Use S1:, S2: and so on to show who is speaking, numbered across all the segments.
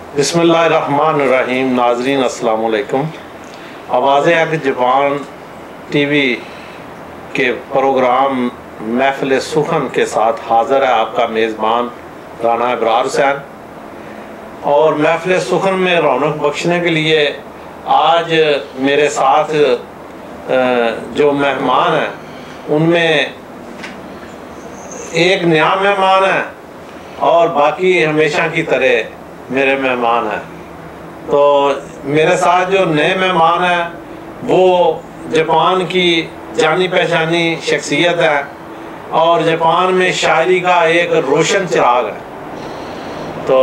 S1: بسم اللہ الرحمن الرحیم. ناظرین السلام علیکم. آوازیں اہل جاپان ٹی وی کے پروگرام محفل سخن کے ساتھ حاضر ہے آپ کا میزبان رانا ابرار حسین. اور محفل سخن میں رونق بخشنے کے لیے آج میرے ساتھ جو مہمان ہیں ان میں ایک نیا مہمان ہے اور باقی ہمیشہ کی طرح میرے مہمان ہیں. تو میرے ساتھ جو نئے مہمان ہیں وہ جاپان کی جانی پہچانی شخصیت ہے اور جاپان میں شاعری کا ایک روشن چراغ ہے. تو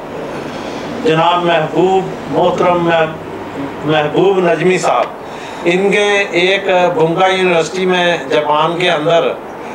S1: جناب محترم محبوب نجمی صاحب، ان کے ایک بنکا یونیورسٹی میں جاپان کے اندر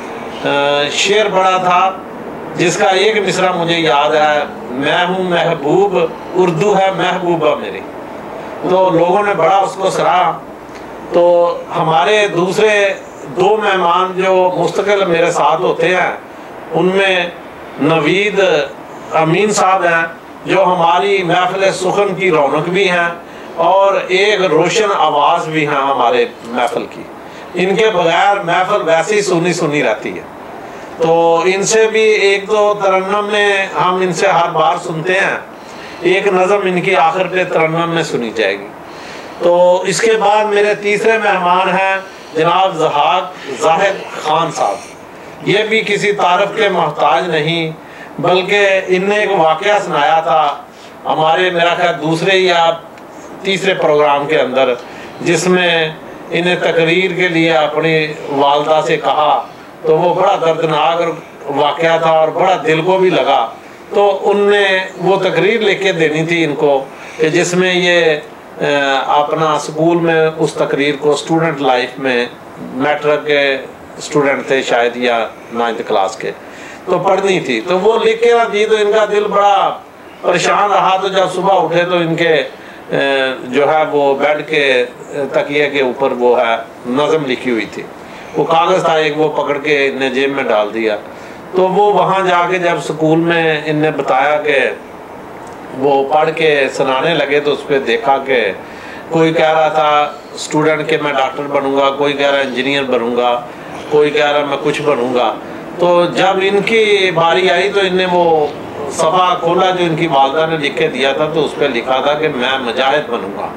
S1: شعر پڑھا تھا جس کا ایک مصرع مجھے یاد ہے، میں ہوں محبوب، اردو ہے محبوبہ میری. تو لوگوں نے بڑا اس کو سراہا. تو ہمارے دوسرے دو مہمان جو مستقل میرے ساتھ ہوتے ہیں ان میں نوید امین صاحب ہیں جو ہماری محفل سخن کی رونق بھی ہیں اور ایک روشن آواز بھی ہیں ہمارے محفل کی. ان کے بغیر محفل ویسے ہی سنی سنی رہتی ہے. تو ان سے بھی ایک دو ترنم میں ہم ان سے ہر بار سنتے ہیں. ایک نظم ان کی آخر پہ ترنم میں سنی جائے گی. تو اس کے بعد میرے تیسرے مہمان ہیں جناب زاہد خان صاحب. یہ بھی کسی تعارف کے محتاج نہیں بلکہ ان نے ایک واقعہ سنایا تھا ہمارے میرا خیال دوسرے یا تیسرے پروگرام کے اندر، جس میں انہیں تقریر کے لیے اپنی والدہ سے کہا. تو وہ بڑا دردناک واقعہ تھا اور بڑا دل کو بھی لگا. تو ان نے وہ تقریر لے کے دینی تھی ان کو کہ جس میں یہ اپنا اسکول میں اس تقریر کو اسٹوڈنٹ لائف میں میٹرک کے اسٹوڈنٹ تھے شاید یا 9th کلاس کے، تو پڑھنی تھی. تو وہ لکھ کے نہ دی تو ان کا دل بڑا پریشان رہا. تو جب صبح اٹھے تو ان کے جو ہے وہ بیڈ کے تکیے کے اوپر وہ ہے نظم لکھی ہوئی تھی. وہ کاغذ تھا ایک، وہ پکڑ کے ان نے جیب میں ڈال دیا. تو وہ وہاں جا کے جب سکول میں ان نے بتایا کہ وہ پڑھ کے سنانے لگے تو اس پہ دیکھا کہ کوئی کہہ رہا تھا اسٹوڈنٹ کہ میں ڈاکٹر بنوں گا، کوئی کہہ رہا انجینئر بنوں گا، کوئی کہہ رہا میں کچھ بنوں گا. تو جب ان کی باری آئی تو ان نے وہ صفحہ کھولا جو ان کی والدہ نے لکھ کے دیا تھا. تو اس پہ لکھا تھا کہ میں مجاہد بنوں گا.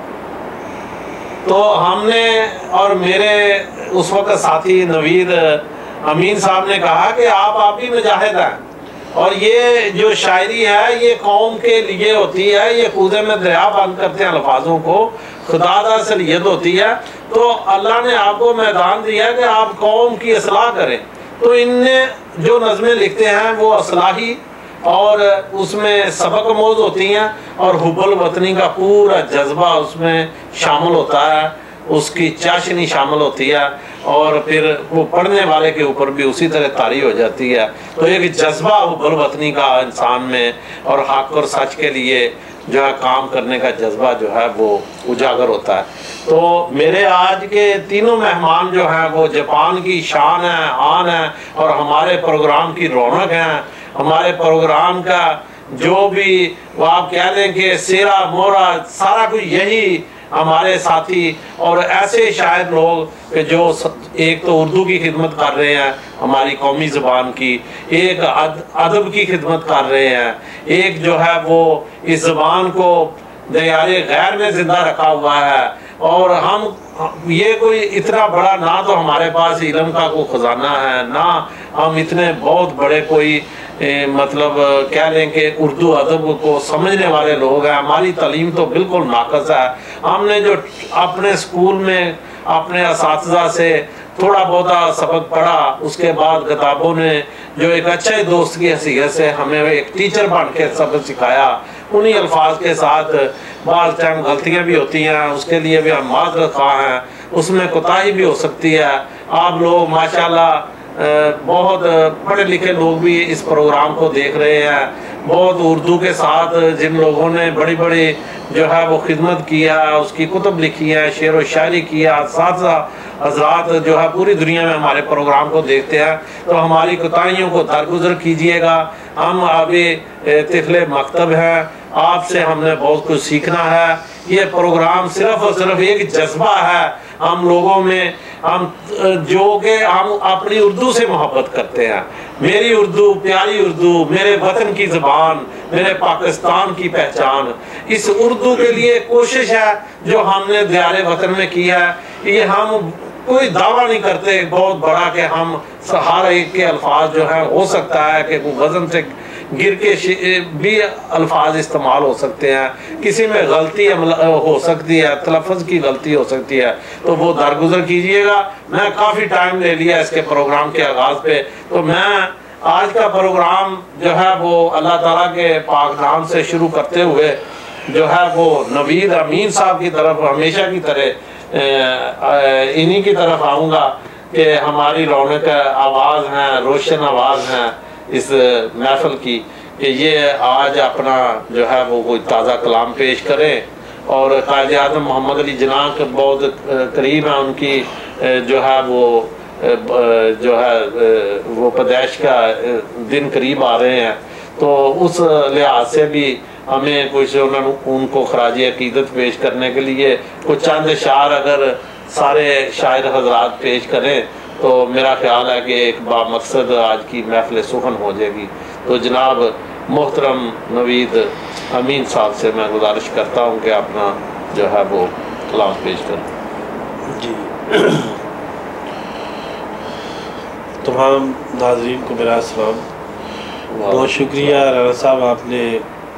S1: تو ہم نے اور میرے اس وقت ساتھی نوید امین صاحب نے کہا کہ آپ بھی مجاہد ہیں اور یہ جو شاعری ہے یہ قوم کے لیے ہوتی ہے، یہ کوزے میں دریا بند کرتے ہیں الفاظوں کو، خدا دا سلیت ہوتی ہے. تو اللہ نے آپ کو میدان دیا کہ آپ قوم کی اصلاح کریں. تو ان نے جو نظمیں لکھتے ہیں وہ اصلاحی اور اس میں سبق آموز ہوتی ہیں اور حب الوطنی کا پورا جذبہ اس میں شامل ہوتا ہے، اس کی چاشنی شامل ہوتی ہے اور پھر وہ پڑھنے والے کے اوپر بھی اسی طرح طاری ہو جاتی ہے. تو ایک جذبہ حب الوطنی کا انسان میں اور حق اور سچ کے لیے جو ہے کام کرنے کا جذبہ جو ہے وہ اجاگر ہوتا ہے. تو میرے آج کے تینوں مہمان جو ہیں وہ جاپان کی شان ہے، آن ہے اور ہمارے پروگرام کی رونق ہیں. ہمارے پروگرام کا جو بھی وہ آپ کہہ لیں کہ سیرا مورا سارا کچھ یہی ہمارے ساتھی اور ایسے شاعر لوگ کہ جو ایک تو اردو کی خدمت کر رہے ہیں ہماری قومی زبان کی، ایک ادب کی خدمت کر رہے ہیں، ایک جو ہے وہ اس زبان کو دیار غیر میں زندہ رکھا ہوا ہے. اور ہم یہ کوئی اتنا بڑا نہ تو ہمارے پاس علم کا کوئی خزانہ ہے، نہ ہم اتنے بہت بڑے کوئی مطلب کہہ لیں کہ اردو ادب کو سمجھنے والے لوگ ہیں. ہماری تعلیم تو بالکل ناقص ہے. ہم نے جو اپنے اسکول میں اپنے اساتذہ سے تھوڑا بہت سبق پڑھا، اس کے بعد کتابوں نے جو ایک اچھے دوست کی حیثیت سے ہمیں ایک ٹیچر بن کے سبق سکھایا، انہی الفاظ کے ساتھ بعض ٹائم غلطیاں بھی ہوتی ہیں، اس کے لیے بھی ہم معذرت خواہ ہیں، اس میں کوتاہی بھی ہو سکتی ہے. آپ لوگ ماشاءاللہ بہت پڑھے لکھے لوگ بھی اس پروگرام کو دیکھ رہے ہیں بہت اردو کے ساتھ جن لوگوں نے بڑی بڑی جو ہے وہ خدمت کیا، اس کی کتب لکھی ہے، شعر و شاعری کیا، اساتذہ حضرات جو ہے پوری دنیا میں ہمارے پروگرام کو دیکھتے ہیں، تو ہماری کوتاہیوں کو درگزر کیجئے گا۔ ہم ابھی طفل مکتب ہیں، آپ سے ہم نے بہت کچھ سیکھنا ہے۔ یہ پروگرام صرف اور صرف ایک جذبہ ہے ہم لوگوں میں، ہم جو کہ ہم اپنی اردو سے محبت کرتے ہیں۔ میری اردو، پیاری اردو، میرے وطن کی زبان، میرے پاکستان کی پہچان، اس اردو کے لیے کوشش ہے جو ہم نے دیار وطن میں کی ہے۔ یہ ہم کوئی دعویٰ نہیں کرتے بہت بڑا کہ ہم ہر ایک کے الفاظ جو ہیں، ہو سکتا ہے کہ وزن سے گر کے بھی الفاظ استعمال ہو سکتے ہیں، کسی میں غلطی ہو سکتی ہے، تلفظ کی غلطی ہو سکتی ہے، تو وہ درگزر کیجئے گا۔ میں کافی ٹائم لے لیا اس کے پروگرام کے آغاز پہ، تو میں آج کا پروگرام جو ہے وہ اللہ تعالیٰ کے پاک نام سے شروع کرتے ہوئے جو ہے وہ نوید امین صاحب کی طرف ہمیشہ کی طرح انہی کی طرف آؤں گا کہ ہماری رونق آواز ہیں، روشن آواز ہیں اس محفل کی، کہ یہ آج اپنا جو ہے وہ کوئی تازہ کلام پیش کریں۔ اور قائد اعظم محمد علی جناح کے بہت قریب ہیں، ان کی جو ہے وہ پیدائش کا دن قریب آ رہے ہیں، تو اس لحاظ سے بھی ہمیں کچھ ان کو خراج عقیدت پیش کرنے کے لیے کچھ چند اشعار اگر سارے شاعر حضرات پیش کریں تو میرا خیال ہے کہ ایک بامقصد آج کی محفل سخن ہو جائے گی۔ تو جناب محترم نوید امین صاحب سے میں گزارش کرتا ہوں کہ اپنا جو ہے وہ کلام پیش کریں۔
S2: جی، تمام ناظرین کو میرا السلام۔ بہت شکریہ رانا صاحب آپ نے،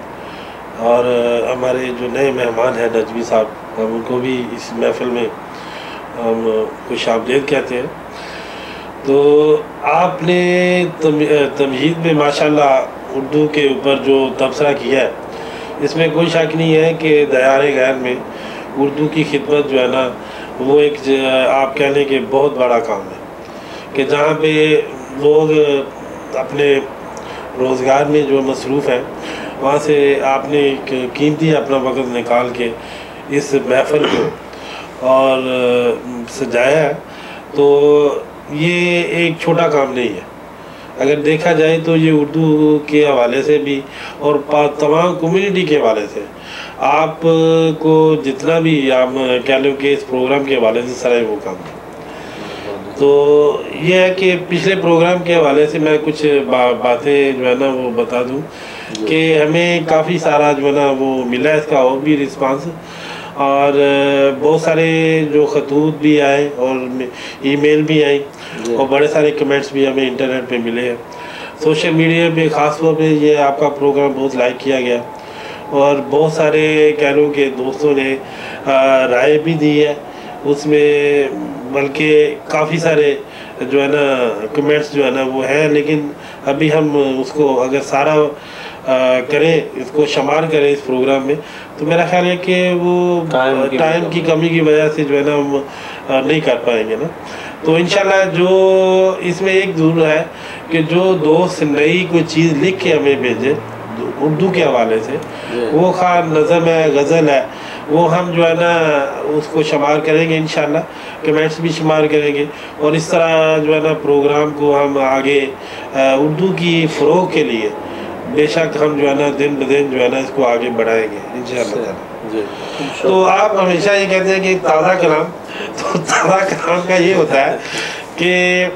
S2: اور ہمارے جو نئے مہمان ہیں نجمی صاحب، ہم ان کو بھی اس محفل میں ہم خوش آمدید کہتے ہیں۔ تو آپ نے تمہید میں ماشاءاللہ اردو کے اوپر جو تبصرہ کیا ہے، اس میں کوئی شک نہیں ہے کہ دیار غیر میں اردو کی خدمت جو ہے نا، وہ ایک آپ کہہ لیں کہ بہت بڑا کام ہے، کہ جہاں پہ لوگ اپنے روزگار میں جو مصروف ہیں، وہاں سے آپ نے ایک قیمتی اپنا وقت نکال کے اس محفل کو اور سجایا ہے، تو یہ ایک چھوٹا کام نہیں ہے۔ اگر دیکھا جائے تو یہ اردو کے حوالے سے بھی اور تمام کمیونٹی کے حوالے سے آپ کو جتنا بھی آپ کہہ لو کہ اس پروگرام کے حوالے سے سارا وہ کام ہے۔ تو یہ ہے کہ پچھلے پروگرام کے حوالے سے میں کچھ باتیں جو ہے نا وہ بتا دوں کہ ہمیں کافی سارا جو ہے نا وہ ملا ہے اس کا اور بھی رسپانس، اور بہت سارے جو خطوط بھی آئے اور ای میل بھی آئیں، اور بڑے سارے کمنٹس بھی ہمیں انٹرنیٹ پہ ملے ہیں۔ سوشل میڈیا پہ خاص طور پہ یہ آپ کا پروگرام بہت لائک کیا گیا، اور بہت سارے کہہ لوں کہ دوستوں نے رائے بھی دی ہے اس میں، بلکہ کافی سارے جو ہے نا کمنٹس جو ہے نا وہ ہیں، لیکن ابھی ہم اس کو اگر سارا کریں، اس کو شمار کریں اس پروگرام میں، تو میرا خیال ہے کہ وہ ٹائم کی کمی کی وجہ سے جو ہے نا ہم نہیں کر پائیں گے نا۔ تو انشاءاللہ جو اس میں ایک ضرور ہے کہ جو دوست نئی کوئی چیز لکھ کے ہمیں بھیجے اردو کے حوالے سے، وہ خواہ نظم ہے، غزل ہے، وہ ہم جو ہے نا اس کو شمار کریں گے انشاءاللہ، کمنٹس بھی شمار کریں گے، اور اس طرح جو ہے نا پروگرام کو ہم آگے اردو کی فروغ کے لیے بے شک ہم جو ہے نا دن بدن جو ہے نا اس کو آگے بڑھائیں گے انشاءاللہ۔ تو آپ ہمیشہ یہ کہتے ہیں کہ تازہ کلام، تو تازہ کلام کا یہ ہوتا ہے کہ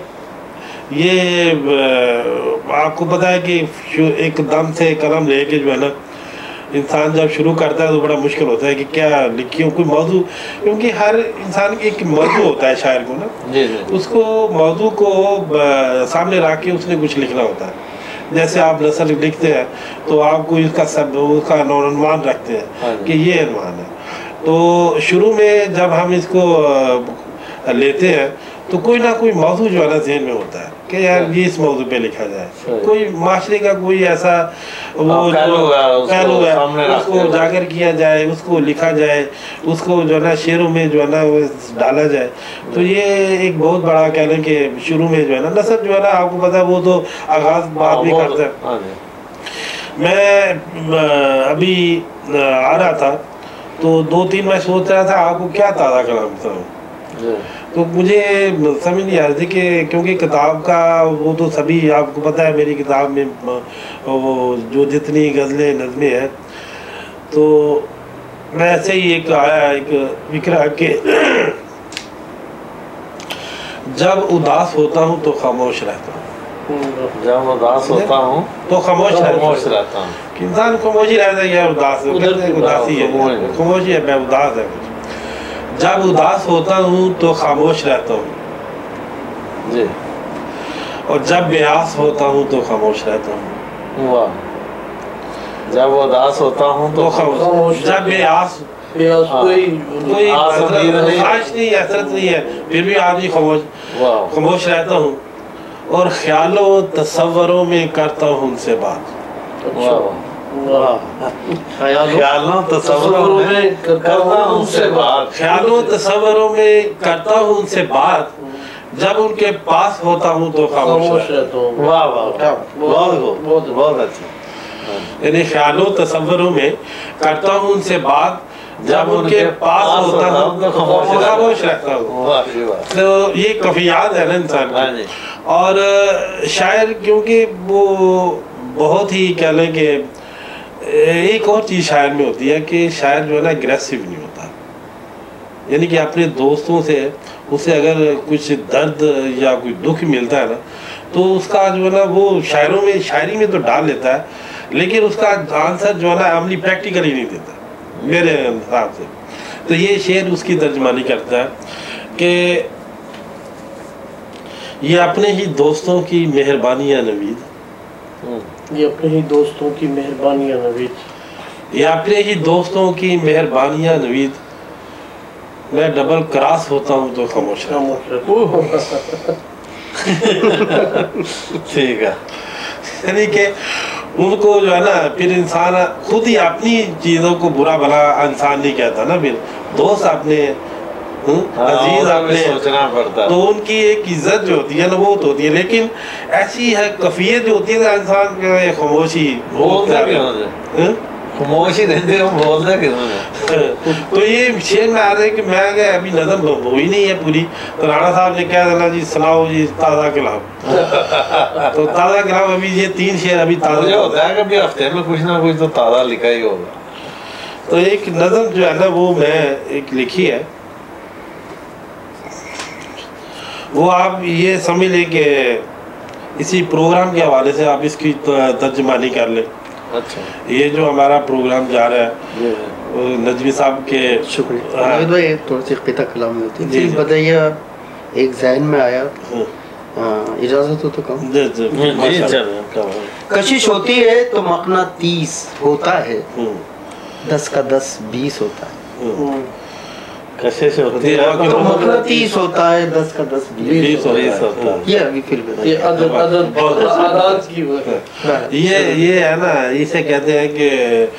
S2: یہ آپ کو پتہ ہے کہ ایک دم سے قلم لے کے جو ہے نا انسان جب شروع کرتا ہے تو بڑا مشکل ہوتا ہے کہ کیا لکھیوں، کوئی موضوع، کیونکہ ہر انسان کی ایک موضوع ہوتا ہے شاعر کو نا، اس کو موضوع کو سامنے رکھ کے اس نے کچھ لکھنا ہوتا ہے۔ جیسے آپ نثر لکھتے ہیں تو آپ کو اس کا عنوان رکھتے ہیں کہ یہ عنوان ہے، تو شروع میں جب ہم اس کو لیتے ہیں تو کوئی نہ کوئی موضوع جو ہے نا ذہن میں ہوتا ہے کہ یار یہ اس موضوع پہ لکھا جائے، کوئی معاشرے کا کوئی ایسا وہ پہلو ہے اس کو اجاگر کیا جائے، اس کو لکھا جائے، اس کو جو ہے نا شعروں میں جو ہے نا وہ ڈالا جائے۔ تو یہ ایک بہت بڑا کہہ لیں کہ شروع میں جو ہے نا نثر جو ہے نا آپ کو پتہ ہے وہ تو آغاز بعد میں کرتا ہے، میں ابھی آ رہا تھا تو 2-3 میں سوچ رہا تھا آپ کو کیا تازہ کلام بتاؤں، تو مجھے سمجھ نہیں آ رہی تھی کہ کیونکہ کتاب کا وہ تو سبھی آپ کو پتہ ہے میری کتاب میں وہ جو جتنی غزلیں نظمیں ہیں، تو میں ایسے ہی ایک آیا ایک فکرہ کہ جب اداس ہوتا ہوں تو خاموش رہتا ہوں،
S1: جب اداس ہوتا ہوں
S2: تو خاموش
S1: رہتا ہوں.
S2: انسان خاموش ہی رہتا ہے یا اداس اداسی ہے، خاموشی ہے، میں اداس ہے. جب اداس ہوتا ہوں تو خاموش رہتا ہوں
S1: جی،
S2: اور جب بیاس ہوتا ہوں تو خاموش رہتا ہوں.
S1: واہ. جب اداس ہوتا ہوں
S2: تو خاموش، جب بیاس کوئی خواہش نہیں ہے، حسرت نہیں ہے، پھر بھی آدمی خاموش رہتا ہوں اور خیالوں و تصوروں میں کرتا ہوں ان سے بات.
S1: خیالوں تصوروں میں کرتا ہوں ان سے بات.
S2: خیالوں و تصوروں میں کرتا ہوں ان سے بات، جب ان کے پاس ہوتا ہوں تو خاموش رہتا ہوں.
S1: واہ واہ، بہت بہت اچھا.
S2: یعنی خیالوں و تصوروں میں کرتا ہوں ان سے بات، جب ان کے پاس ہوتا ہوں تو خاموش رہتا ہوں. تو یہ کفیات ہے نا انسان کی. اور شاعر کیونکہ وہ بہت ہی کہہ لیں کہ ایک اور چیز شاعر میں ہوتی ہے کہ شاعر جو ہے نا اگریسو نہیں ہوتا، یعنی کہ اپنے دوستوں سے اسے اگر کچھ درد یا کوئی دکھ ملتا ہے نا تو اس کا جو ہے نا وہ شاعری میں تو ڈال لیتا ہے، لیکن اس کا آنسر جو ہے نا عملی پریکٹیکلی نہیں دیتا میرے حساب سے. تو یہ شعر اس کی ترجمانی کرتا ہے کہ یہ اپنے ہی دوستوں کی مہربانیاں نوید،
S3: یہ اپنے ہی دوستوں کی مہربانیاں نوید،
S2: یہ اپنے ہی دوستوں کی مہربانیاں نوید، میں ڈبل کراس ہوتا ہوں تو خاموش رہتا ہوں.
S1: ٹھیک ہے.
S2: یعنی کہ ان کو جو ہے نا پھر انسان خود ہی اپنی چیزوں کو برا بھلا انسان نہیں کہتا نا، پھر دوست اپنے عزیز اپنے
S1: سوچنا پڑتا،
S2: تو ان کی ایک عزت جو ہوتی ہے نا وہ تو ہوتی ہے، لیکن ایسی ہے کفیت جو ہوتی ہے نا انسان کے خاموشی
S1: بولتا کیوں خاموشی رہتے ہو، بولتا کیوں.
S2: تو یہ شعر میں آ رہا ہے کہ میں ابھی نظم ہوئی نہیں ہے پوری، تو رانا صاحب نے کہا دینا جی سناؤ جی تازہ کلام. تو تازہ کلام ابھی یہ 3 شعر ابھی تازہ
S1: ہوتا ہے کہ ہفتے میں کچھ نہ کچھ تو تازہ لکھا ہی ہوگا.
S2: تو ایک نظم جو ہے نا وہ میں ایک لکھی ہے، وہ آپ یہ سمجھ لیں کہ اسی پروگرام کے حوالے سے آپ اس کی ترجمانی کر لیں.
S1: اچھا،
S2: یہ جو ہمارا پروگرام جا رہا ہے نجمی صاحب کے
S4: شکریہ نوید بھائی، تھوڑی سی قطع کلام میں ہوتی ہے. چیز بتائیے، ایک ذہن میں آیا، اجازت ہو تو کہوں. کشش ہوتی ہے تو مقناطیس ہوتا ہے، 10 کا 10 20 ہوتا ہے.
S2: کشش ہوتی ہے
S4: تو مقناطیس ہوتا ہے، 10 کا 10 20 ہوتا ہے. یہ ابھی پھر
S3: یہ عدد کی وہ ہے.
S2: یہ ہے نا، اسے کہتے ہیں کہ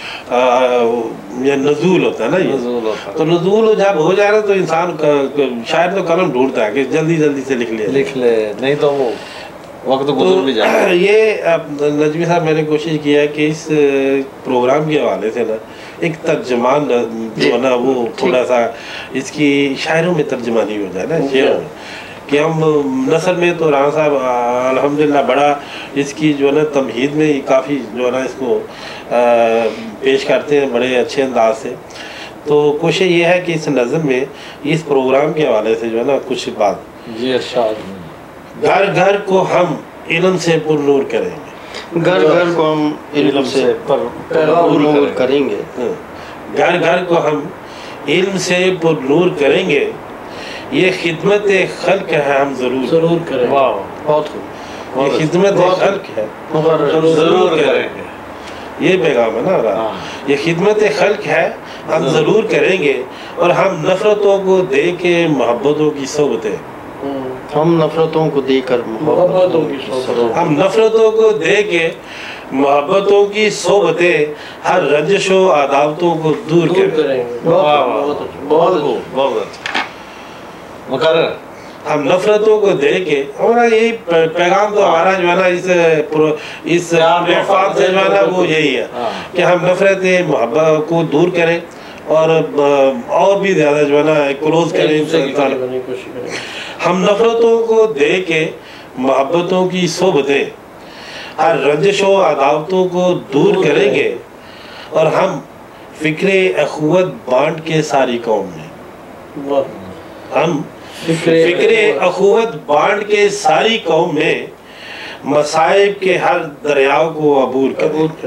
S2: یہ نزول ہوتا ہے نا. یہ تو نزول جب ہو جائے نا تو انسان شاید تو قلم ڈھونڈتا ہے کہ جلدی جلدی سے لکھ لے،
S1: نہیں تو وہ وقت گزر بھی جائے.
S2: یہ نجمی صاحب میں نے کوشش کیا ہے کہ اس پروگرام کے حوالے سے نا ایک ترجمان جو ہے نا وہ تھوڑا سا اس کی شاعروں میں ترجمانی ہو جائے نا، شعروں میں، کہ ہم نثر میں تو رانا صاحب الحمدللہ بڑا اس کی جو ہے نا تمہید میں کافی جو ہے نا اس کو پیش کرتے ہیں بڑے اچھے انداز سے. تو کوشش یہ ہے کہ اس نظم میں اس پروگرام کے حوالے سے جو ہے نا کچھ بات.
S1: جی ارشاد.
S2: گھر گھر کو ہم علم سے پر نور کریں گے،
S4: گھر گھر کو ہم علم سے پر نور کریں گے.
S2: گھر گھر کو ہم علم سے پر نور کریں گے، یہ خدمت خلق ہے ہم ضرور
S3: کریں.
S1: واہ،
S4: بہت خوب.
S2: یہ خدمت خلق ہے ضرور کریں گے. یہ پیغام ہے نا، یہ خدمت خلق ہے ہم ضرور کریں گے، اور ہم نفرتوں کو دے کے محبتوں کی صحبتیں،
S4: ہم نفرتوں کو دے کر
S3: محبتوں کی صحبتیں،
S2: ہم نفرتوں کو دے کے محبتوں کی صحبتیں، ہر رنجش و عداوتوں کو دور کریں گے.
S3: بہت
S1: بہت اچھا. مقرر.
S2: ہم نفرتوں کو دے کے ہمارا یہی پیغام تو ہمارا جو ہے نا اس پلیٹ فارم سے جو ہے نا وہ یہی ہے کہ ہم نفرت محبت کو دور کریں اور بھی زیادہ جو ہے نا کلوز کریں. ہم نفرتوں کو دے کے محبتوں کی صحبتیں ہر رنجش و عداوتوں کو دور کریں گے اور ہم فکر اخوت بانٹ کے ساری قوم میں ہم فکر اخوت بانٹ کے ساری قوم میں مصائب کے ہر دریاؤ کو عبور کریں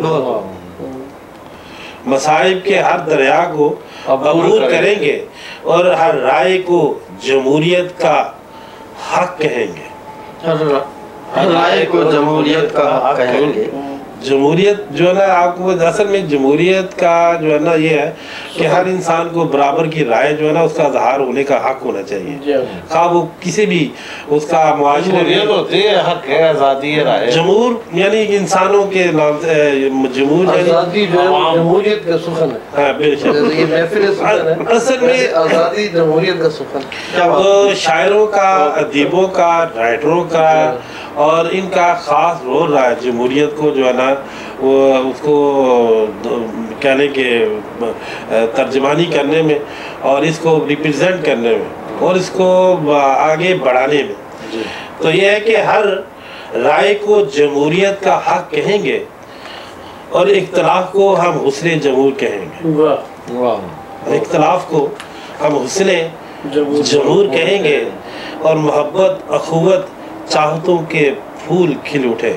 S2: مصائب کے ہر دریا کو عبور کریں گے اور ہر رائے کو جمہوریت کا حق کہیں گے
S4: ہر رائے کو جمہوریت کا حق کہیں گے.
S2: جمہوریت جو ہے نا آپ کو اصل میں جمہوریت کا جو ہے نا یہ ہے کہ ہر انسان کو برابر کی رائے جو ہے نا اس کا اظہار ہونے کا حق ہونا چاہیے خواہ وہ کسی بھی اس کا معاشرے میں
S1: ہوتی ہے حق ہے آزادی رائے.
S2: جمہور یعنی انسانوں کے جمہور
S3: آزادی جو ہے جمہوریت کا سخن ہے.
S2: ہاں بے شک اصل میں
S3: آزادی جمہوریت کا سخن
S2: تو شاعروں کا ادیبوں کا رائٹروں کا اور ان کا خاص رول رہا ہے جمہوریت کو جو ہے نا وہ اس کو کہنے کے ترجمانی کرنے میں اور اس کو ریپرزینٹ کرنے میں اور اس کو آگے بڑھانے میں. تو یہ ہے کہ ہر رائے کو جمہوریت کا حق کہیں گے اور اختلاف کو ہم حسن جمہور کہیں گے. اختلاف کو ہم حسن جمہور کہیں گے اور محبت اخوت چاہتوں کے پھول کھل اٹھے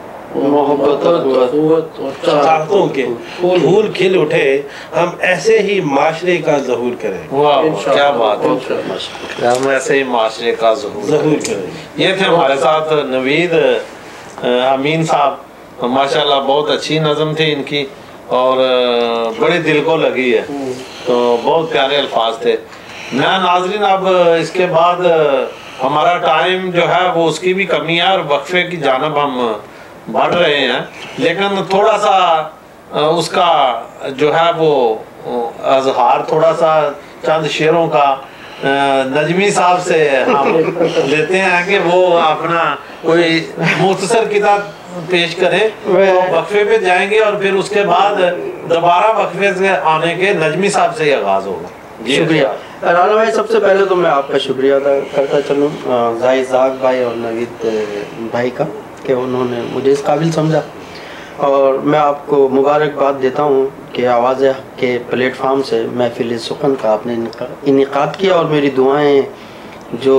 S2: چاہتوں کے پھول کھل اٹھے ہم ایسے ہی معاشرے کا ظہور کریں.
S1: کیا بات ہے ہم ایسے ہی معاشرے کا ظہور کریں. یہ تھے ہمارے ساتھ نوید امین صاحب ماشاءاللہ بہت اچھی نظم تھی ان کی اور بڑے دل کو لگی ہے تو بہت پیارے الفاظ تھے. میں ناظرین اب اس کے بعد ہمارا ٹائم جو ہے وہ اس کی بھی کمی ہے اور وقفے کی جانب ہم بڑھ رہے ہیں لیکن تھوڑا سا اس کا جو ہے وہ اظہار تھوڑا سا چند شعروں کا نجمی صاحب سے ہم لیتے ہیں کہ وہ اپنا کوئی مختصر کتاب پیش کریں تو وقفے پہ جائیں گے اور پھر اس کے بعد دوبارہ وقفے سے آنے کے نجمی صاحب سے آغاز ہوگا.
S4: شکریہ رانا بھائی. سب سے پہلے تو میں آپ کا شکریہ ادا کرتا چلوں زاہد زاغ بھائی اور نوید بھائی کا کہ انہوں نے مجھے اس قابل سمجھا اور میں آپ کو مبارکباد دیتا ہوں کہ آواز حق کے پلیٹ فارم سے محفل سخن کا آپ نے انعقاد کیا اور میری دعائیں جو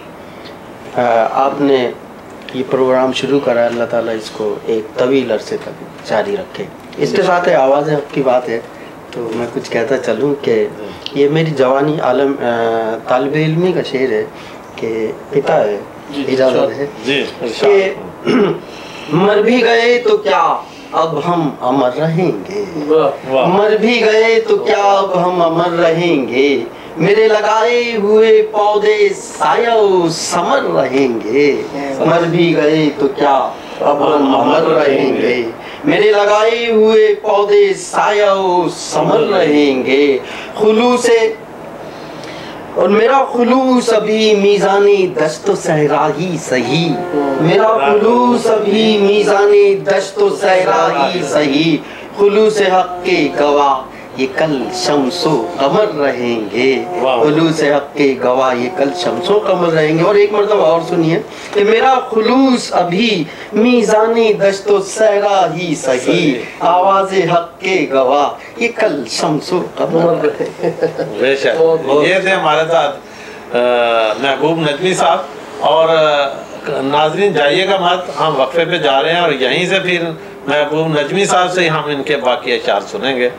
S4: آپ نے یہ پروگرام شروع کرا اللہ تعالیٰ اس کو ایک طویل عرصے تک جاری رکھے. اس کے ساتھ آواز حق کی بات ہے تو میں کچھ کہتا چلوں کہ یہ میری جوانی عالم طالب علمی کا شعر ہے کہ پتا ہے اجازت ہے کہ مر بھی گئے تو کیا اب ہم امر رہیں گے مر بھی گئے تو کیا اب ہم امر رہیں گے میرے لگائے ہوئے پودے سایہ و ثمر رہیں گے مر بھی گئے تو کیا اب ہم امر رہیں گے میرے لگائے ہوئے پودے سایہ و ثمر رہیں گے خلوص اور میرا خلوص ابھی میزانی دشت و صحرا ہی سہی میرا خلوص ابھی میزانی دشت و صحرا ہی سہی خلوص حق کے گواہ یہ کل شمس و قمر رہیں گے خلوص حق کے گواہ یہ کل شمس و قمر رہیں گے. اور ایک مرتبہ اور سنیے کہ میرا خلوص ابھی میزانی دشت و صحرا ہی سہی آواز حق کے گواہ یہ کل شمس و قمر رہیں
S1: بے شک. یہ تھے ہمارے ساتھ محبوب نجمی صاحب اور ناظرین جائیے گا مت ہم وقفے پہ جا رہے ہیں اور یہیں سے پھر محبوب نجمی صاحب سے ہم ان کے باقی اشعار سنیں گے.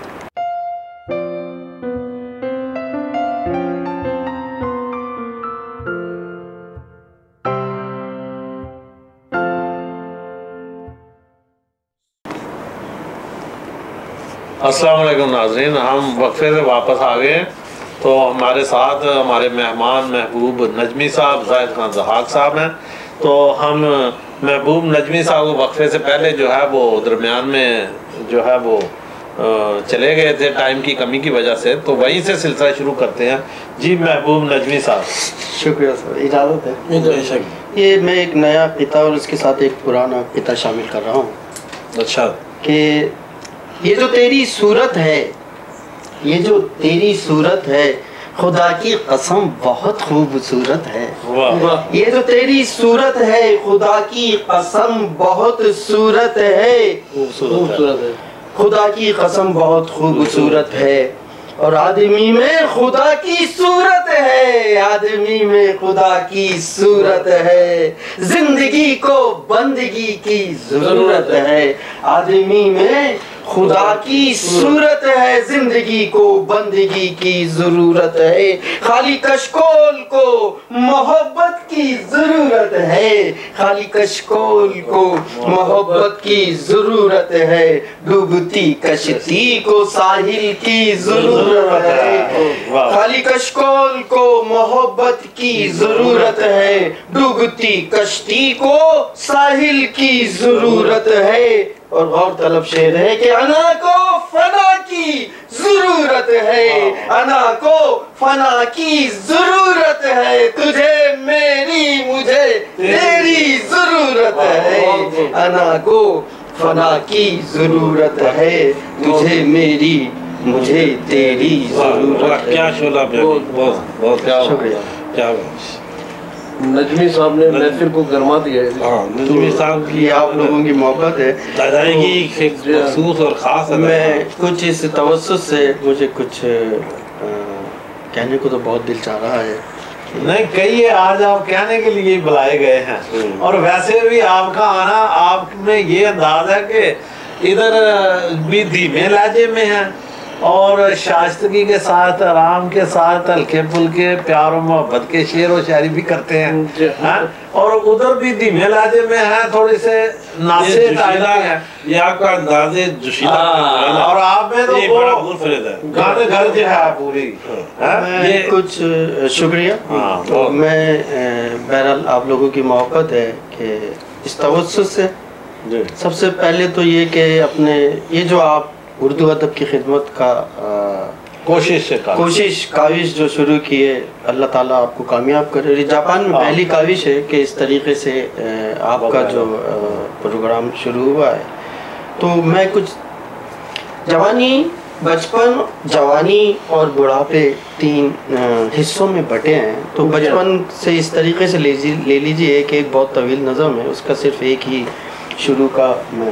S1: السلام علیکم ناظرین. ہم وقفے سے واپس آ گئے تو ہمارے ساتھ ہمارے مہمان محبوب نجمی صاحب زاہد خان ضحاک صاحب ہیں. تو ہم محبوب نجمی صاحب کو وقفے سے پہلے جو ہے وہ درمیان میں جو ہے وہ چلے گئے تھے ٹائم کی کمی کی وجہ سے، تو وہیں سے سلسلہ شروع کرتے ہیں. جی محبوب نجمی صاحب.
S4: شکریہ سر، اجازت ہے. یہ میں ایک نیا قطعہ اور اس کے ساتھ ایک پرانا قطعہ شامل کر رہا ہوں.
S1: اچھا.
S4: کہ یہ جو تیری صورت ہے، یہ جو تیری صورت ہے، خدا کی قسم بہت خوبصورت ہے. یہ جو تیری صورت ہے، خدا کی قسم بہت صورت ہے. خوبصورت ہے. خدا کی قسم بہت خوبصورت ہے. اور آدمی میں خدا کی صورت ہے، آدمی میں خدا کی صورت ہے. زندگی کو بندگی کی ضرورت ہے. آدمی میں خدا کی صورت ہے، زندگی کو بندگی کی ضرورت ہے. خالی کشکول کو محبت کی ضرورت ہے. خالی کشکول کو محبت کی ضرورت ہے. ڈوبتی کشتی کو ساحل کی ضرورت ہے. خالی کشکول کو محبت کی ضرورت ہے. ڈوبتی کشتی کو ساحل کی ضرورت ہے. اور غور طلب شعر ہے کہ انا کو فنا کی ضرورت ہے. انا کو فنا کی ضرورت ہے. تجھے میری مجھے تیری ضرورت ہے. انا کو فنا کی ضرورت ہے. تجھے میری مجھے تیری ضرورت ہے.
S2: کیا شعلہ پہ، بہت بہت
S4: شکریہ.
S2: کیا
S3: نجمی صاحب نے محفل کو گرما دیا ہے.
S2: ہاں، نجمی صاحب
S4: یہ آپ لوگوں کی محبت ہے.
S2: ادائیگی ایک مخصوص اور خاص
S4: میں کچھ اس توسط سے مجھے کچھ کہنے کو تو بہت دل چاہ رہا ہے.
S1: نہیں کہیے، آج آپ کہنے کے لیے بلائے گئے ہیں. اور ویسے بھی آپ کا آنا آپ میں یہ انداز ہے کہ ادھر بھی دھیمے لہجے میں ہیں اور شائستگی کے ساتھ، آرام کے ساتھ، ہلکے پھلکے پیار و محبت کے شعر و شاعری بھی کرتے ہیں. اور ادھر بھی دھیمے لہجے میں ہیں، تھوڑے سے ناسے ٹائپ ہیں.
S2: یہ آپ کا انداز جوشیلا،
S1: اور آپ میں تو
S2: بڑا منفرد ہے.
S1: گانے گھر جو ہے پوری.
S4: میں کچھ شکریہ. میں بہرحال آپ لوگوں کی محبت ہے کہ اس توسط سے سب سے پہلے تو یہ کہ اپنے یہ جو آپ اردو ادب کی خدمت کا کوشش کاوش جو شروع کیے، اللہ تعالیٰ آپ کو کامیاب کرے. جاپان میں پہلی کاوش ہے کہ اس طریقے سے آپ کا جو پروگرام شروع ہوا ہے. تو میں کچھ جوانی، بچپن، جوانی اور بڑھاپے تین حصوں میں بٹے ہیں. تو بچپن سے اس طریقے سے لے لیجیے کہ ایک بہت طویل نظم ہے، اس کا صرف ایک ہی شروع کا میں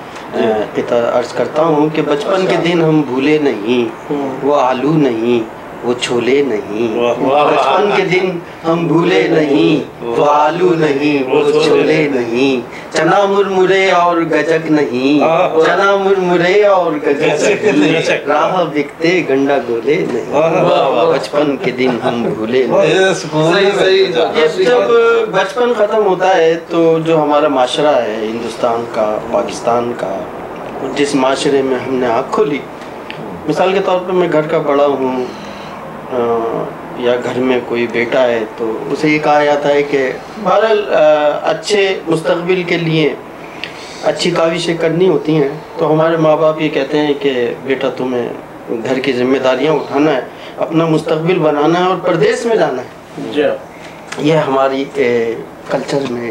S4: عرض کرتا ہوں کہ بچپن کے دن ہم بھولے نہیں، وہ آلو نہیں، وہ چھولے نہیں. بچپن کے دن ہم بھولے نہیں، وہ آلو نہیں، وہ چھولے نہیں. چنا مرمرے اور گجک نہیں، چنا مرمرے اور گجک نہیں. راہ بکتے گنڈا گولے نہیں. بچپن کے دن ہم بھولے نہیں. جب بچپن ختم ہوتا ہے تو جو ہمارا معاشرہ ہے ہندوستان کا، پاکستان کا، جس معاشرے میں ہم نے آنکھ کھولی، مثال کے طور پر میں گھر کا بڑا ہوں یا گھر میں کوئی بیٹا ہے تو اسے یہ کہا جاتا ہے کہ بہرحال اچھے مستقبل کے لیے اچھی کاوشیں کرنی ہوتی ہیں. تو ہمارے ماں باپ یہ کہتے ہیں کہ بیٹا تمہیں گھر کی ذمہ داریاں اٹھانا ہے، اپنا مستقبل بنانا ہے اور پردیس میں جانا ہے. یہ ہماری کلچر میں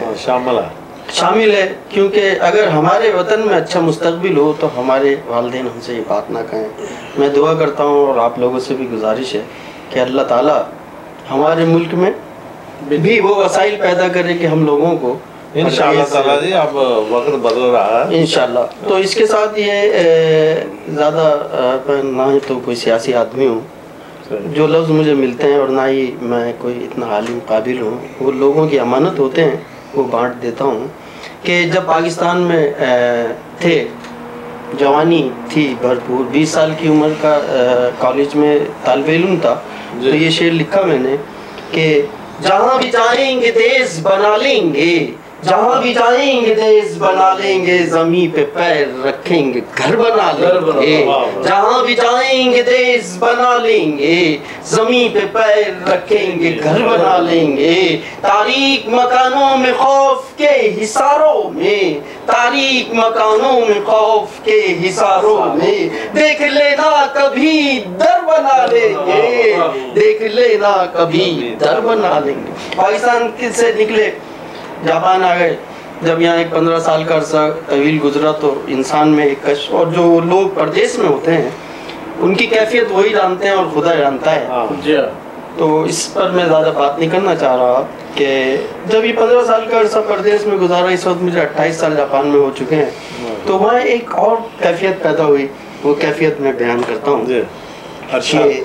S4: شامل ہے. کیونکہ اگر ہمارے وطن میں اچھا مستقبل ہو تو ہمارے والدین ہم سے یہ بات نہ کہیں. میں دعا کرتا ہوں اور آپ لوگوں سے بھی گزارش ہے کہ اللہ تعالیٰ ہمارے ملک میں بھی وہ وسائل پیدا کرے کہ ہم لوگوں کو
S1: انشاءاللہ تعالیٰ جی. اب وقت بدل رہا ہے
S4: انشاءاللہ. تو اس کے ساتھ یہ زیادہ نہ ہی تو کوئی سیاسی آدمی ہوں، جو لفظ مجھے ملتے ہیں، اور نہ ہی میں کوئی اتنا عالم قابل ہوں. وہ لوگوں کی امانت ہوتے ہیں، وہ بانٹ دیتا ہوں. کہ جب پاکستان میں تھے، جوانی تھی بھرپور، 20 سال کی عمر کا کالج میں طالب علم تھا، تو یہ شعر لکھا میں نے کہ جہاں بھی چاہیں گے تیز بنا لیں گے، جہاں بھی جائیں گے دیس بنا لیں گے زمین پہ پیر رکھیں گے گھر بنا لیں گے جہاں بھی جائیں گے دیس بنا لیں گے زمین پہ پیر رکھیں گے گھر بنا لیں گے تاریک مکانوں میں خوف کے حصاروں میں تاریک مکانوں میں خوف کے حصاروں میں دیکھ لینا کبھی در بنا لیں گے دیکھ لینا کبھی در بنا لیں گے پاکستان سے نکلے جاپان آ گئے جب یہاں ایک 15 سال کا عرصہ طویل گزرا تو انسان میں ایک کش اور جو لوگ پردیس میں ہوتے ہیں ان کی کیفیت وہی جانتے ہیں اور خدا جانتا ہے تو اس پر میں زیادہ بات نہیں کرنا چاہ رہا کہ جب یہ 15 سال کا عرصہ پردیس میں گزارا اس وقت مجھے 28 سال جاپان میں ہو چکے ہیں تو وہاں ایک اور کیفیت پیدا ہوئی وہ کیفیت میں بیان کرتا ہوں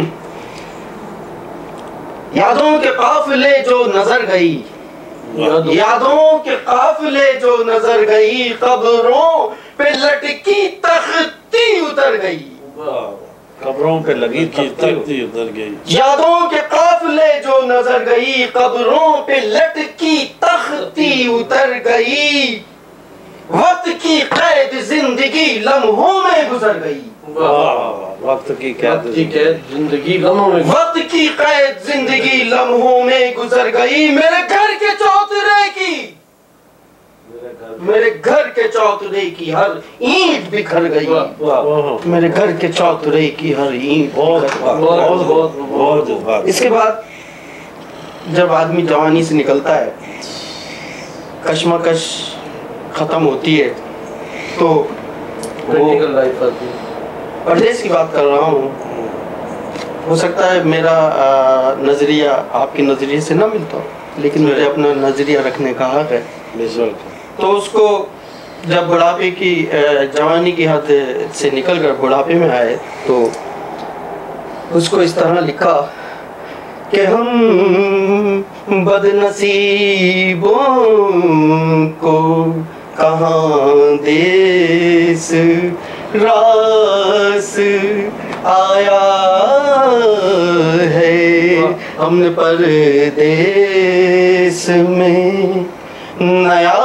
S4: یادوں کے قافلے جو نظر گئی یادوں کے قافلے جو نظر گئی قبروں پہ لٹکی تختی اتر گئی
S1: قبروں پہ لگی
S2: تختی اتر گئی
S4: یادوں کے قافلے جو نظر گئی قبروں پہ لٹکی تختی اتر گئی وقت کی قید زندگی لمحوں میں گزر گئی
S1: وقت کی قید
S3: زندگی لمحوں میں
S4: وقت کی قید زندگی لمحوں میں گزر گئی میرے گھر کے چوترے کی میرے گھر کے چوترے کی ہر اینٹ بکھر گئی میرے گھر کے چوترے کی ہر اینٹ اس کے بعد جب آدمی جوانی سے نکلتا ہے کشمکش ختم ہوتی ہے تو
S3: پریکٹیکل لائف آتی ہے
S4: پردیس کی بات کر رہا ہوں ہو سکتا ہے میرا نظریہ آپ کے نظریے سے نہ ملتا ہو لیکن مجھے اپنا نظریہ رکھنے کا حق ہے تو اس کو جب بڑھاپے کی جوانی کی حد سے نکل کر بڑھاپے میں آئے تو اس کو اس طرح لکھا کہ ہم بد نصیبوں کو کہاں دیس راس آیا ہے ہم نے پردیس میں نیا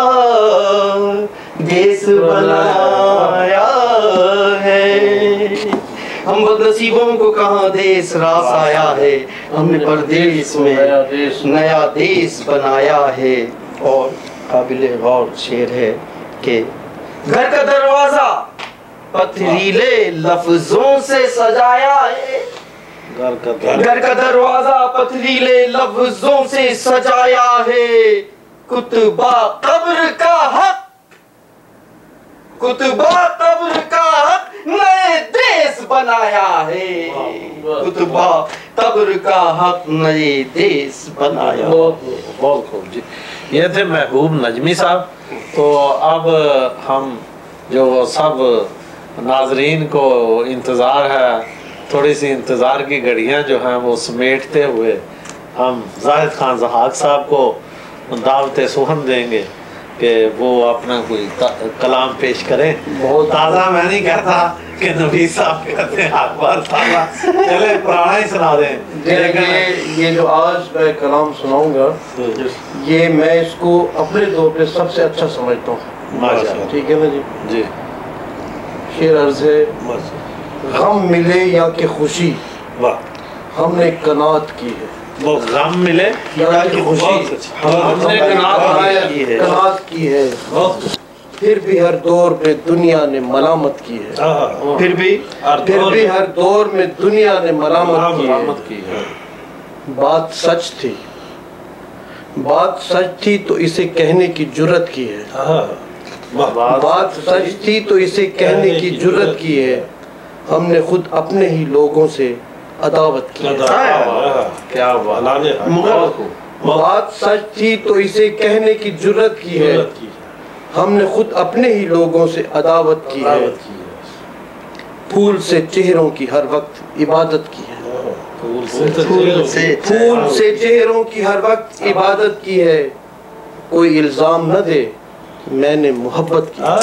S4: دیس بنایا ہے ہم بد نصیبوں کو کہاں دیس راس آیا ہے ہم نے پردیس میں نیا دیس بنایا ہے اور قابل غور شعر ہے کہ گھر کا دروازہ پتھریلے لفظوں سے سجایا ہے گھر کا دروازہ پتھریلے لفظوں سے سجایا ہے کتبہ قبر کا حق کتبہ قبر کا حق نئے دیس بنایا ہے کتبہ قبر کا حق نئے دیس بنایا
S1: بہت خوب جی یہ تھے محبوب نجمی صاحب تو اب ہم جو سب ناظرین کو انتظار ہے تھوڑی سی انتظار کی گھڑیاں جو ہیں وہ سمیٹتے ہوئے ہم زاہد خان ضحاک صاحب کو دعوت سخن دیں گے کہ وہ اپنا کوئی کلام پیش کریں بہت تازہ میں نہیں کہتا کہ نویس صاحب کہتے ہیں اخبار تازہ چلے پرانا ہی سنا دیں
S3: یہ جو آج میں کلام سناؤں گا یہ میں اس کو اپنے طور پہ سب سے اچھا سمجھتا ہوں
S1: ماشاءاللہ
S3: ٹھیک ہے نا
S1: جی
S3: شعر عرض ہے غم ملے یا کہ خوشی ہم نے قناعت کی ہے
S1: وہ غم ملے
S3: یا کہ خوشی
S1: ہم نے
S3: قناعت کی ہے پھر بھی ہر دور میں دنیا نے ملامت کی ہے
S4: پھر بھی
S3: ہر دور میں دنیا نے ملامت کی ہے بات سچ تھی تو اسے کہنے کی جرت کی ہے بات سچ تھی تو اسے کہنے کی جرت کی ہے ہم نے خود اپنے ہی لوگوں سے عداوت کی
S1: کیا
S3: بات سچ تھی تو اسے کہنے کی جرت کی ہے ہم نے خود اپنے ہی لوگوں سے عداوت کی ہے پھول سے چہروں کی ہر وقت عبادت کی ہے پھول سے چہروں کی ہر وقت عبادت کی ہے کوئی الزام نہ دے میں نے محبت کی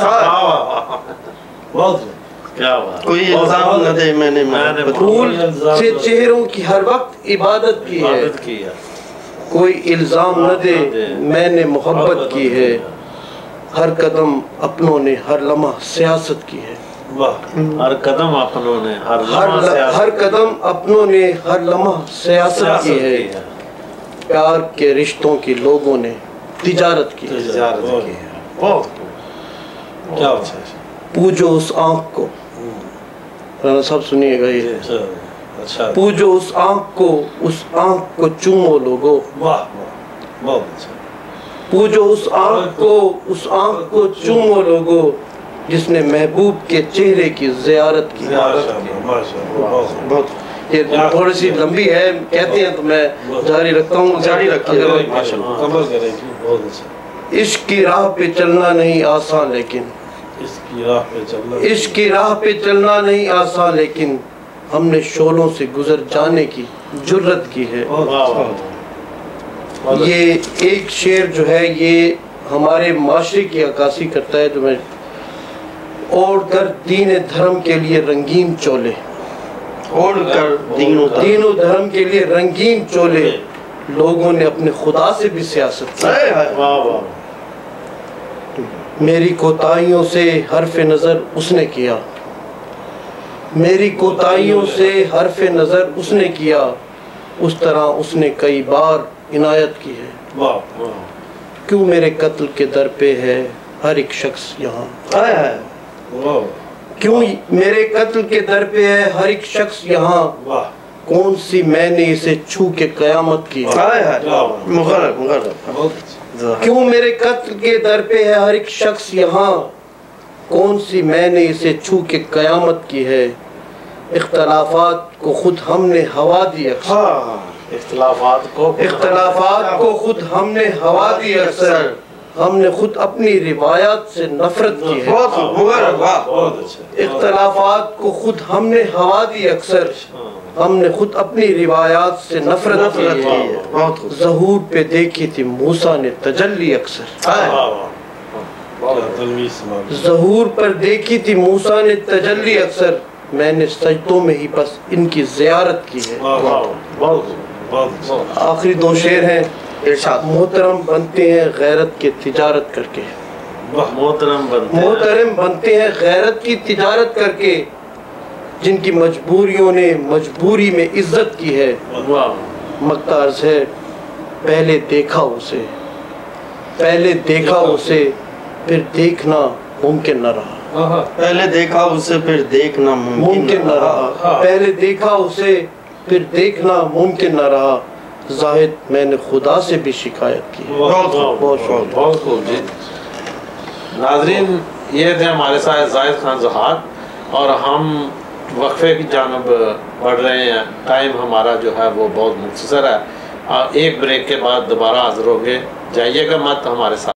S4: کوئی الزام نہ دے میں نے
S3: پھول سے چہروں کی ہر وقت عبادت کی ہے کوئی الزام نہ دے میں نے محبت کی ہے، ہر قدم اپنوں نے ہر لمحہ سیاست کی ہے،
S1: ہر قدم اپنوں نے ہر
S3: قدم اپنوں نے ہر لمحہ سیاست کی ہے، پیار کے رشتوں کی لوگوں نے تجارت کی ہے۔
S2: کیا
S3: پوجو اس آنکھ کو، رانا صاحب سنیے گا یہ، پوجو اس آنکھ کو چومو لوگو،
S2: بہت اچھا،
S3: پوجو اس آنکھ کو چومو لوگو، جس نے محبوب کے چہرے کی زیارت کی۔ یہ تھوڑی سی لمبی ہے، کہتے ہیں تو میں جاری رکھتا ہوں، جاری رکھیے۔ عشق کی راہ پہ چلنا نہیں آسان، لیکن عشق کی راہ پہ چلنا نہیں آسان، لیکن ہم نے شعلوں سے گزر جانے کی جرت کی ہے۔ یہ ایک شعر جو ہے یہ ہمارے معاشرے کی عکاسی کرتا ہے، جو میں اوڑھ کر دین دھرم کے لیے رنگین چولے، اوڑھ کر دین و دھرم کے لیے رنگین چولے، لوگوں نے اپنے خدا سے بھی سیاست کی۔ میری کوتاہیوں سے حرف نظر اس نے کیا، میری کوتاہیوں سے حرف نظر اس نے کیا، اس طرح اس نے کئی بار عنایت کی ہے۔ کیوں میرے قتل کے در پہ ہے ہر ایک شخص یہاں، کیوں میرے قتل کے در پہ ہے ہر ایک شخص یہاں، کون سی میں نے اسے چھو کے قیامت کی، کیوں میرے قتل کے در پہ ہے ہر ایک شخص یہاں، کون سی میں نے اسے چھو کے قیامت کی ہے، اختلافات کو خود ہم نے ہوا دی اکثر، اختلافات کو خود ہم نے ہوا دی اکثر، ہم نے خود اپنی روایات سے نفرت کی ہے، اختلافات کو خود ہم نے ہوا دی اکثر، ہم نے خود اپنی روایات سے نفرت کی ہے، ظہور پہ دیکھی تھی موسیٰ نے تجلی اکثر، ظہور پر دیکھی تھی موسیٰ نے تجلی اکثر، میں نے سجدوں میں ہی بس ان کی زیارت کی ہے۔ آخری دو شعر ہیں، محترم بنتے ہیں غیرت کی تجارت کر کے، محترم بنتے ہیں غیرت کی تجارت کر کے، جن کی مجبوریوں نے مجبوری میں عزت کی ہے، مقطع عرض ہے پہلے دیکھا اسے پھر دیکھنا ممکن نہ رہا،
S4: پہلے دیکھا اسے پھر دیکھنا
S3: ممکن نہ رہا، پہلے دیکھا اسے پھر دیکھنا ممکن نہ رہا، زاہد میں نے خدا سے بھی شکایت کی۔
S1: بہت خوب جی۔ ناظرین، یہ تھے ہمارے ساتھ زاہد خان زہاک، اور ہم وقفے کی جانب بڑھ رہے ہیں۔ ٹائم ہمارا جو ہے وہ بہت مختصر ہے، ایک بریک کے بعد دوبارہ حاضر ہوگے، جائیے گا مت، ہمارے ساتھ۔